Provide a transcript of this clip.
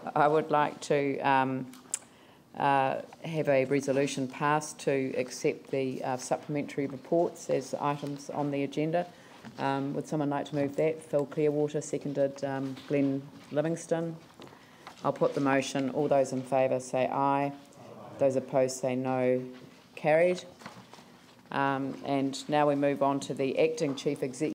I would like to have a resolution passed to accept the supplementary reports as items on the agenda. Would someone like to move that? Phil Clearwater, seconded Glenn Livingston. I'll put the motion. All those in favour say aye. Those opposed say no. Carried. And now we move on to the Acting Chief Executive.